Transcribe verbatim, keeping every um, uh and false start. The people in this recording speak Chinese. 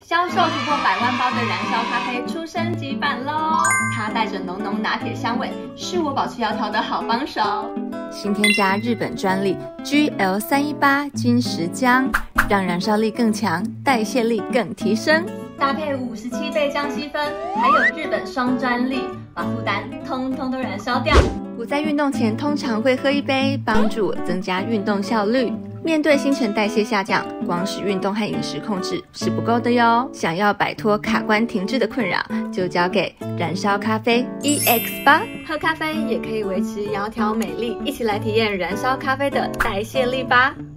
销售突破百万包的燃烧咖啡出升级版喽！它带着浓浓拿铁香味，是我保持窈窕的好帮手。 新添加日本专利 G L 三一八 金石浆，让燃烧力更强，代谢力更提升。 搭配五十七倍降息分，还有日本双专利，把负担通通都燃烧掉。 我在运动前通常会喝一杯，帮助我增加运动效率。面对新陈代谢下降，光是运动和饮食控制是不够的哟。想要摆脱卡关停滞的困扰，就交给燃烧咖啡 E X 吧。 喝咖啡也可以维持窈窕美丽，一起来体验燃烧咖啡的代谢力吧。